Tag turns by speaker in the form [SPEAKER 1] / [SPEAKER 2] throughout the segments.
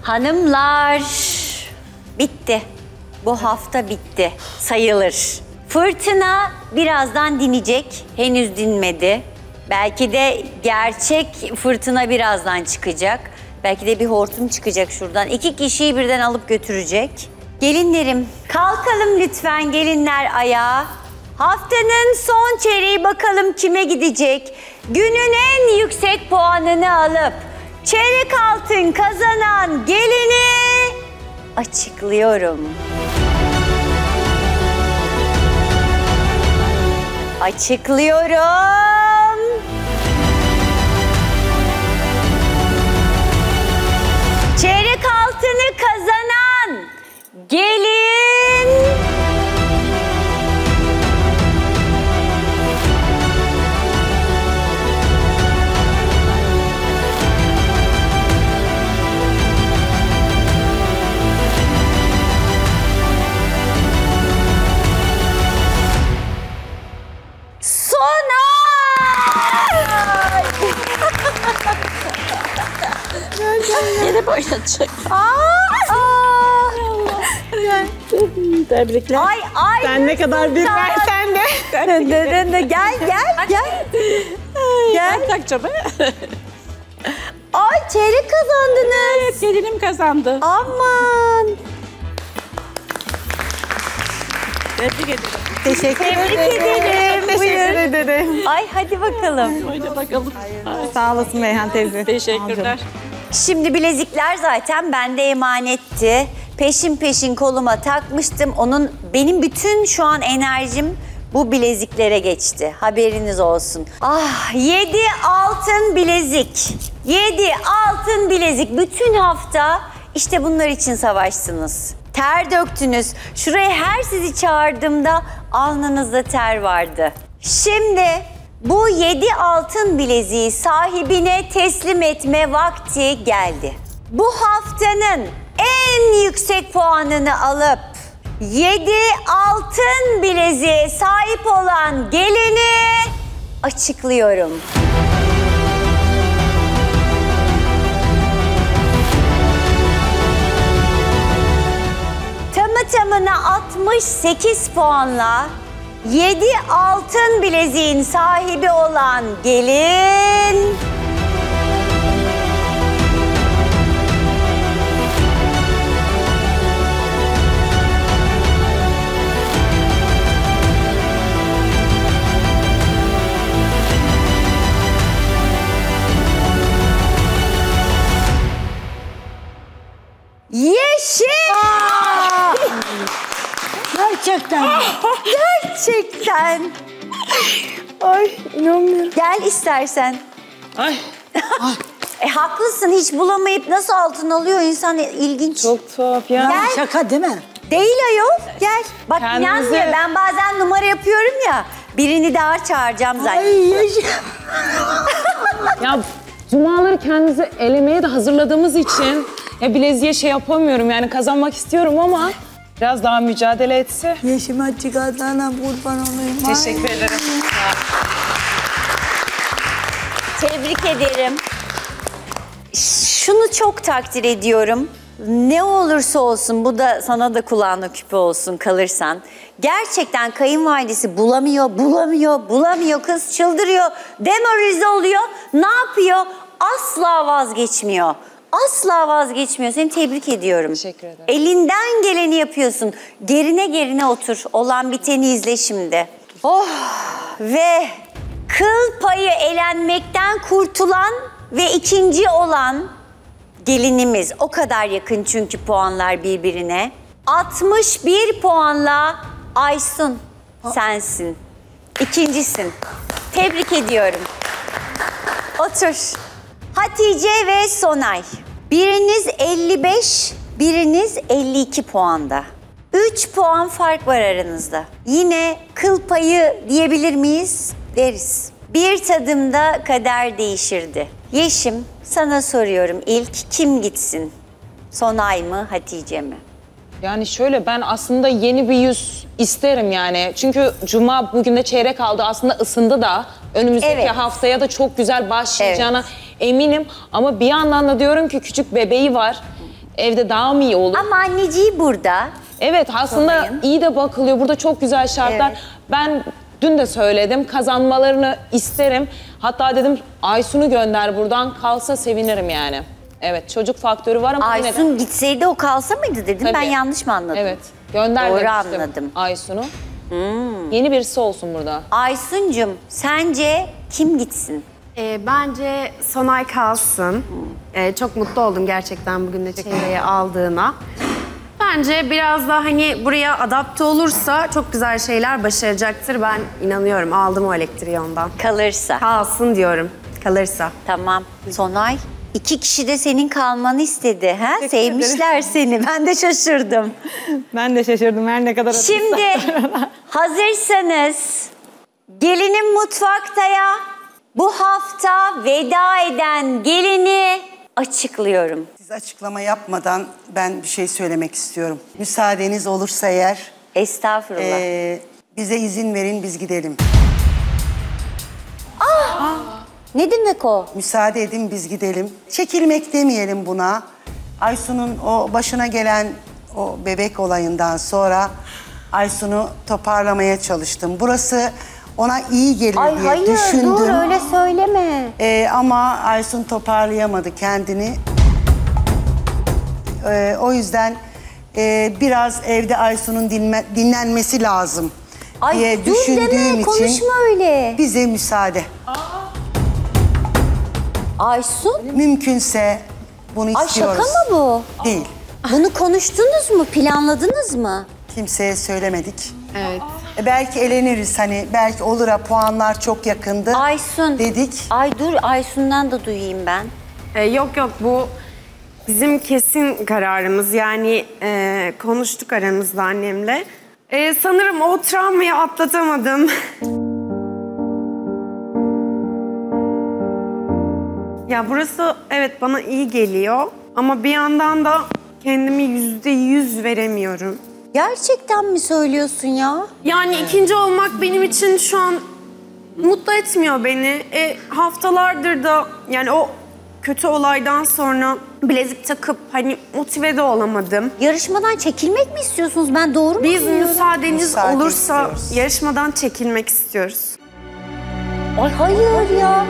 [SPEAKER 1] Hanımlar, bitti. Bu hafta bitti, sayılır. Fırtına birazdan dinecek, henüz dinmedi. Belki de gerçek fırtına birazdan çıkacak. Belki de bir hortum çıkacak şuradan. 2 kişiyi birden alıp götürecek. Gelinlerim, kalkalım lütfen gelinler ayağa. Haftanın son çeyreği bakalım kime gidecek? Günün en yüksek puanını alıp çeyrek altın kazanan gelini açıklıyorum. Açıklıyorum. Çeyrek altını kazanan gelin...
[SPEAKER 2] Yine oynatacak. Tebrikler.
[SPEAKER 1] Ay.
[SPEAKER 3] Sen ne kadar bir versen de.
[SPEAKER 1] Gel. Gel.
[SPEAKER 2] Takacağım.
[SPEAKER 1] Ay çeyrek kazandınız.
[SPEAKER 2] Evet, gelinim kazandı.
[SPEAKER 1] Aman.
[SPEAKER 2] Tebrik ederim.
[SPEAKER 3] Teşekkür ederim. Teşekkür ederim.
[SPEAKER 1] Ay hadi bakalım.
[SPEAKER 2] Oyna bakalım.
[SPEAKER 3] Sağ olasın Beyhan teyze.
[SPEAKER 2] Teşekkürler.
[SPEAKER 1] Şimdi bilezikler zaten bende emanetti. Peşin koluma takmıştım. Benim bütün şu an enerjim bu bileziklere geçti. Haberiniz olsun. 7 altın bilezik. 7 altın bilezik. Bütün hafta işte bunlar için savaştınız. Ter döktünüz. Şuraya her sizi çağırdığımda alnınızda ter vardı. Şimdi bu 7 altın bileziği sahibine teslim etme vakti geldi. Bu haftanın en yüksek puanını alıp 7 altın bileziğe sahip olan gelini açıklıyorum. Tamına 68 puanla 7 altın bileziğin sahibi olan gelin... Yeşil! Gerçekten.
[SPEAKER 3] Ay inanmıyorum.
[SPEAKER 1] Gel istersen.
[SPEAKER 2] Ay.
[SPEAKER 1] Haklısın, hiç bulamayıp nasıl altın alıyor insan, ilginç.
[SPEAKER 3] Çok tuhaf ya.
[SPEAKER 1] Gel.
[SPEAKER 4] Şaka değil mi?
[SPEAKER 1] Değil ayol, gel. Bak
[SPEAKER 3] Kendinize-
[SPEAKER 1] inanmıyor, ben bazen numara yapıyorum ya. Birini daha çağıracağım zaten.
[SPEAKER 4] Ay yaşa.
[SPEAKER 3] Ya cumaları kendimizi elemeye de hazırladığımız için ya bileziğe şey yapamıyorum yani kazanmak istiyorum ama biraz daha mücadele etse.
[SPEAKER 4] Yaşıma çıkartana kurban olayım.
[SPEAKER 3] Teşekkür ederim.
[SPEAKER 1] Tebrik ederim. Şunu çok takdir ediyorum. Ne olursa olsun, bu da sana da kulağına küpe olsun kalırsan. Gerçekten kayınvalidesi bulamıyor. Kız çıldırıyor, demoralize oluyor. Ne yapıyor? Asla vazgeçmiyor. Seni tebrik ediyorum.
[SPEAKER 3] Teşekkür ederim.
[SPEAKER 1] Elinden geleni yapıyorsun. Gerine otur. Olan biteni izle şimdi. Ve kıl payı elenmekten kurtulan ve ikinci olan gelinimiz. O kadar yakın çünkü puanlar birbirine. 61 puanla Aysun sensin. İkincisin. Tebrik ediyorum. Otur. Hatice ve Sonay. Biriniz 55, biriniz 52 puanda. 3 puan fark var aranızda. Yine kıl payı diyebilir miyiz? Deriz. Bir tadımda kader değişirdi. Yeşim, sana soruyorum ilk, kim gitsin? Sonay mı, Hatice mi?
[SPEAKER 3] Yani şöyle, ben aslında yeni bir yüz isterim yani. Çünkü Cuma bugün de çeyrek aldı. Aslında ısındı da. Önümüzdeki
[SPEAKER 1] Evet.
[SPEAKER 3] haftaya da çok güzel başlayacağına eminim. Ama bir yandan da diyorum ki küçük bebeği var. evde daha mı iyi olur?
[SPEAKER 1] Ama anneciği burada.
[SPEAKER 3] Evet aslında
[SPEAKER 1] Sonay'ın.
[SPEAKER 3] iyi de bakılıyor. Burada çok güzel şartlar.
[SPEAKER 1] Evet.
[SPEAKER 3] Ben dün de söyledim kazanmalarını isterim. Hatta dedim Aysun'u gönder buradan kalsa sevinirim yani. Evet çocuk faktörü var ama yine de.
[SPEAKER 1] Aysun gitseydi o kalsa mıydı dedim. Ben
[SPEAKER 3] Tabii.
[SPEAKER 1] yanlış mı anladım?
[SPEAKER 3] Evet gönder
[SPEAKER 1] Doğru
[SPEAKER 3] demiştim
[SPEAKER 1] anladım.
[SPEAKER 3] Aysun'u. Yeni birisi olsun burada.
[SPEAKER 1] Aysun'cum sence kim gitsin?
[SPEAKER 5] Bence Sonay kalsın. Çok mutlu oldum gerçekten bugün de çeyreği aldığına. Bence biraz daha hani buraya adapte olursa çok güzel şeyler başaracaktır. Ben inanıyorum. Aldım o elektriği ondan.
[SPEAKER 1] Kalırsa.
[SPEAKER 5] Kalsın diyorum. Kalırsa.
[SPEAKER 1] Tamam. Sonay. 2 kişi de senin kalmanı istedi. Ha? Sevmişler seni. Ben de şaşırdım.
[SPEAKER 2] Ben de şaşırdım her ne kadar
[SPEAKER 1] Şimdi hazırsanız gelinin mutfaktaya bu hafta veda eden gelini açıklıyorum.
[SPEAKER 6] Siz açıklama yapmadan ben bir şey söylemek istiyorum. Müsaadeniz olursa eğer
[SPEAKER 1] Estağfurullah.
[SPEAKER 6] bize izin verin biz gidelim.
[SPEAKER 1] Ne demek o?
[SPEAKER 6] Müsaade edin biz gidelim. Çekilmek demeyelim buna. Aysun'un o başına gelen o bebek olayından sonra Aysun'u toparlamaya çalıştım. Burası ona iyi gelir
[SPEAKER 1] Ay
[SPEAKER 6] diye
[SPEAKER 1] hayır
[SPEAKER 6] düşündüm.
[SPEAKER 1] dur öyle söyleme.
[SPEAKER 6] Ama Aysun toparlayamadı kendini. O yüzden biraz evde Aysun'un dinlenmesi lazım
[SPEAKER 1] Ay
[SPEAKER 6] diye
[SPEAKER 1] dur
[SPEAKER 6] düşündüğüm
[SPEAKER 1] deme
[SPEAKER 6] için
[SPEAKER 1] konuşma öyle.
[SPEAKER 6] bize müsaade.
[SPEAKER 1] Aysun?
[SPEAKER 6] Mümkünse bunu
[SPEAKER 1] Ay
[SPEAKER 6] istiyoruz.
[SPEAKER 1] şaka mı bu?
[SPEAKER 6] Değil.
[SPEAKER 1] Bunu konuştunuz mu? Planladınız mı?
[SPEAKER 6] Kimseye söylemedik.
[SPEAKER 5] Evet.
[SPEAKER 6] Belki eleniriz hani belki olur ha puanlar çok yakındı.
[SPEAKER 1] Aysun.
[SPEAKER 6] Dedik.
[SPEAKER 1] Ay dur Aysun'dan da duyayım ben.
[SPEAKER 5] Yok bu bizim kesin kararımız. Yani konuştuk aramızda annemle. Sanırım o travmayı atlatamadım. Ya burası evet bana iyi geliyor. Ama bir yandan da kendimi %100 veremiyorum.
[SPEAKER 1] Gerçekten mi söylüyorsun ya?
[SPEAKER 5] Yani ikinci olmak benim için şu an mutlu etmiyor beni. Haftalardır da yani o kötü olaydan sonra bilezik takıp hani motive de olamadım.
[SPEAKER 1] Yarışmadan çekilmek mi istiyorsunuz? Ben doğru mu
[SPEAKER 5] Biz
[SPEAKER 1] anlıyorum?
[SPEAKER 5] müsaadeniz
[SPEAKER 6] Müsaade
[SPEAKER 5] olursa
[SPEAKER 6] istiyoruz.
[SPEAKER 5] yarışmadan çekilmek istiyoruz.
[SPEAKER 1] Ay hayır ya.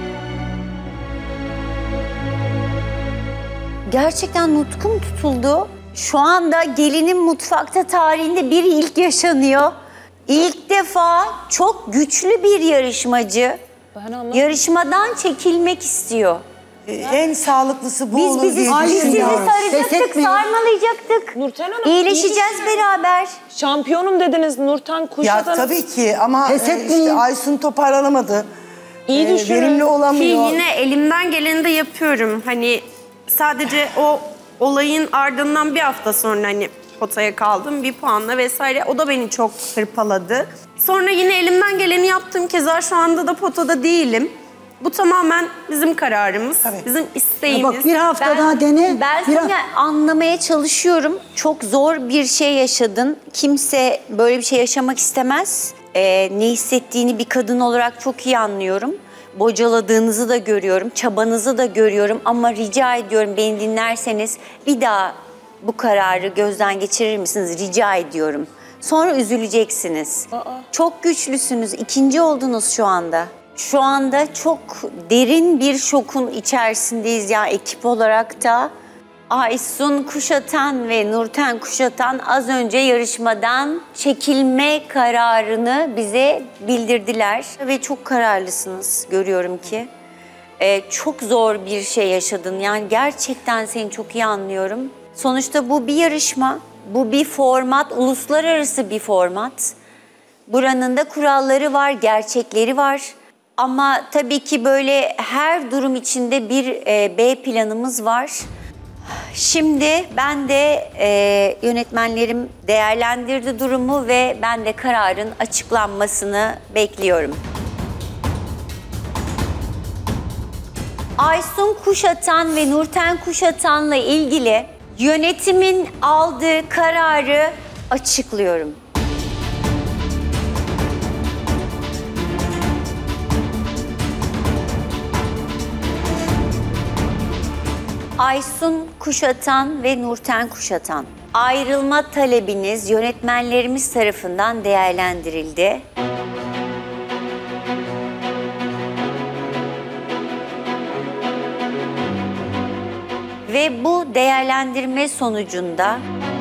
[SPEAKER 1] Gerçekten nutkum tutuldu. Şu anda gelinin mutfakta tarihinde bir ilk yaşanıyor. İlk defa çok güçlü bir yarışmacı yarışmadan çekilmek istiyor.
[SPEAKER 6] En sağlıklısı bu
[SPEAKER 1] Biz
[SPEAKER 6] olur
[SPEAKER 1] bizi
[SPEAKER 6] diye
[SPEAKER 1] sizi
[SPEAKER 6] düşünüyorum.
[SPEAKER 1] saracaktık, sarmalayacaktık.
[SPEAKER 3] Nurten Hanım,
[SPEAKER 1] İyileşeceğiz beraber.
[SPEAKER 3] Şampiyonum dediniz Nurten
[SPEAKER 6] Ya
[SPEAKER 3] Kuşad'ın.
[SPEAKER 6] tabii ki ama işte Aysun toparlanamadı.
[SPEAKER 3] İyi düşünün.
[SPEAKER 6] Verimli
[SPEAKER 5] Ki
[SPEAKER 6] olamıyor.
[SPEAKER 5] yine elimden geleni de yapıyorum. Hani sadece o olayın ardından bir hafta sonra hani potaya kaldım bir puanla vesaire. O da beni çok hırpaladı. Sonra yine elimden geleni yaptım. Keza şu anda da potada değilim. Bu tamamen bizim kararımız,
[SPEAKER 6] Tabii.
[SPEAKER 5] bizim isteğimiz.
[SPEAKER 4] Bak bir hafta daha dene.
[SPEAKER 1] Ben
[SPEAKER 4] Bir
[SPEAKER 1] seni anlamaya çalışıyorum. Çok zor bir şey yaşadın. Kimse böyle bir şey yaşamak istemez. Ne hissettiğini bir kadın olarak çok iyi anlıyorum. Bocaladığınızı da görüyorum, çabanızı da görüyorum. Ama rica ediyorum beni dinlerseniz bir daha bu kararı gözden geçirir misiniz? Rica ediyorum. Sonra üzüleceksiniz. Çok güçlüsünüz. İkinci oldunuz şu anda. Şu anda çok derin bir şokun içerisindeyiz ya ekip olarak da. Aysun Kuşatan ve Nurten Kuşatan az önce yarışmadan çekilme kararını bize bildirdiler. Ve çok kararlısınız görüyorum ki. Çok zor bir şey yaşadın. Yani gerçekten seni çok iyi anlıyorum. Sonuçta bu bir yarışma, bu bir format, uluslararası bir format. Buranın da kuralları var, gerçekleri var. Ama tabii ki böyle her durum içinde bir B planımız var. Şimdi ben de yönetmenlerim değerlendirdi durumu ve ben de kararın açıklanmasını bekliyorum. Aysun Kuşatan ve Nurten Kuşatan'la ilgili yönetimin aldığı kararı açıklıyorum. Aysun Kuşatan ve Nurten Kuşatan. Ayrılma talebiniz yönetmenlerimiz tarafından değerlendirildi. Ve bu değerlendirme sonucunda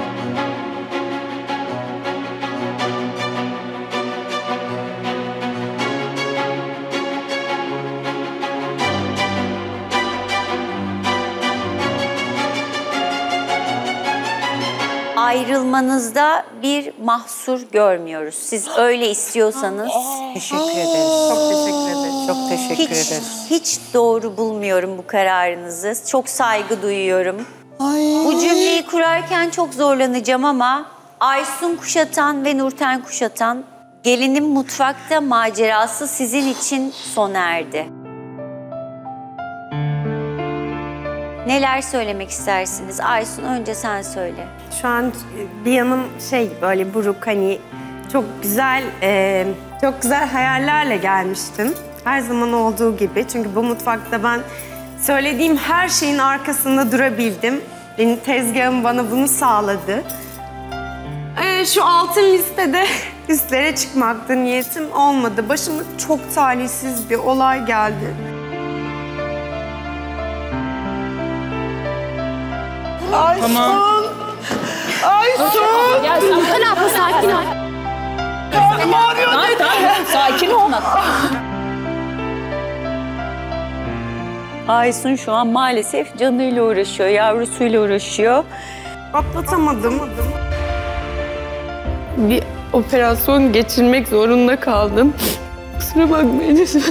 [SPEAKER 1] ayrılmanızda bir mahsur görmüyoruz. Siz öyle istiyorsanız
[SPEAKER 6] Teşekkür ederiz. Çok teşekkür ederiz. Çok teşekkür ederiz.
[SPEAKER 1] hiç doğru bulmuyorum bu kararınızı. Çok saygı duyuyorum.
[SPEAKER 4] Ay.
[SPEAKER 1] Bu cümleyi kurarken çok zorlanacağım ama Aysun Kuşatan ve Nurten Kuşatan, gelinin mutfakta macerası sizin için sona erdi. Neler söylemek istersiniz? Aysun, önce sen söyle.
[SPEAKER 5] Şu an bir yanım böyle buruk, hani çok güzel hayallerle gelmiştim. Her zaman olduğu gibi. Çünkü bu mutfakta ben söylediğim her şeyin arkasında durabildim. Benim tezgahım bana bunu sağladı. Şu altın listede üstlere çıkmakta niyetim olmadı. Başıma çok talihsiz bir olay geldi.
[SPEAKER 3] Tamam.
[SPEAKER 7] Ya Sultan abla sakin ol.
[SPEAKER 3] Tamam, sakin ol.
[SPEAKER 1] Aysun şu an maalesef canıyla uğraşıyor, yavrusuyla uğraşıyor.
[SPEAKER 5] Atlatamadım. Bir operasyon geçirmek zorunda kaldım. Kusura bakmayın lütfen.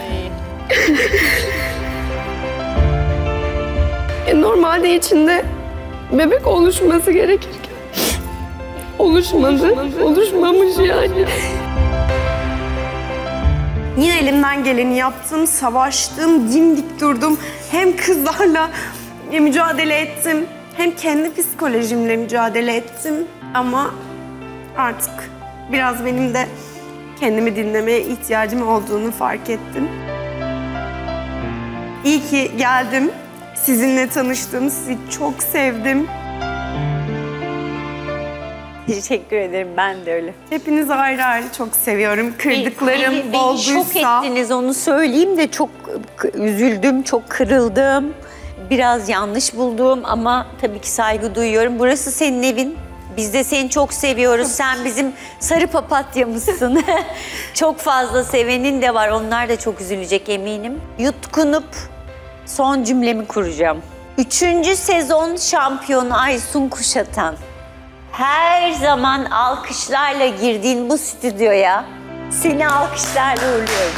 [SPEAKER 5] Normalde içinde bebek oluşması gerekirken oluşmamış yani. Yine elimden geleni yaptım, savaştım, dimdik durdum. Hem kızlarla mücadele ettim, hem kendi psikolojimle mücadele ettim. Ama artık biraz benim de kendimi dinlemeye ihtiyacım olduğunu fark ettim. İyi ki geldim, sizinle tanıştım, sizi çok sevdim.
[SPEAKER 1] Teşekkür ederim, ben de öyle.
[SPEAKER 5] Hepinizi ayrı ayrı çok seviyorum. Kırdıklarım
[SPEAKER 1] Beni
[SPEAKER 5] olduysa...
[SPEAKER 1] şok ettiniz, onu söyleyeyim de çok üzüldüm, çok kırıldım. Biraz yanlış buldum ama tabii ki saygı duyuyorum. Burası senin evin. Biz de seni çok seviyoruz. Sen bizim sarı papatyamızsın. Çok fazla sevenin de var. Onlar da çok üzülecek eminim. Yutkunup son cümlemi kuracağım. 3. sezon şampiyonu Aysun Kuşatan. Her zaman alkışlarla girdiğin bu stüdyoya seni alkışlarla uğurluyorum.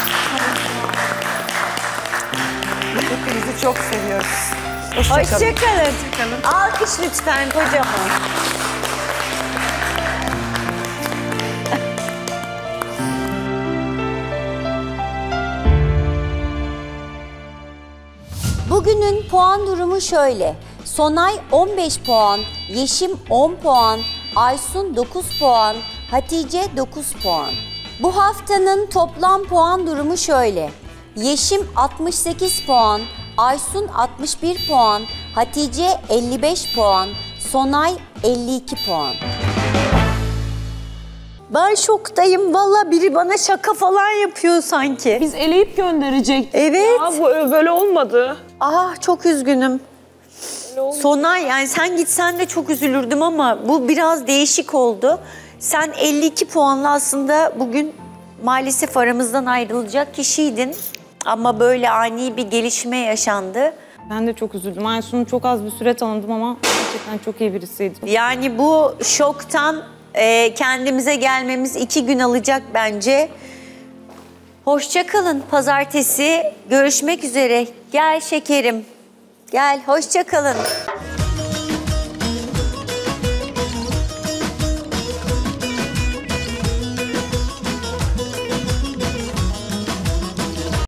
[SPEAKER 6] Hepinizi çok seviyoruz.
[SPEAKER 1] Hoşçakalın. Alkış lütfen kocaman. Bugünün puan durumu şöyle. Sonay 15 puan, Yeşim 10 puan, Aysun 9 puan, Hatice 9 puan. Bu haftanın toplam puan durumu şöyle. Yeşim 68 puan, Aysun 61 puan, Hatice 55 puan, Sonay 52 puan. Ben şoktayım. Vallahi biri bana şaka falan yapıyor sanki.
[SPEAKER 3] Biz eleyip gönderecektik.
[SPEAKER 1] Evet.
[SPEAKER 3] Ya, bu böyle olmadı.
[SPEAKER 1] Ah, çok üzgünüm. Sonay, yani sen gitsen de çok üzülürdüm ama bu biraz değişik oldu. Sen 52 puanla aslında bugün maalesef aramızdan ayrılacak kişiydin. Ama böyle ani bir gelişme yaşandı.
[SPEAKER 2] Ben de çok üzüldüm. Aysun'u çok az bir süre tanıdım ama gerçekten çok iyi birisiydi.
[SPEAKER 1] Yani bu şoktan kendimize gelmemiz 2 gün alacak bence. Hoşça kalın. Pazartesi görüşmek üzere. Gel şekerim. Gel, hoşça kalın.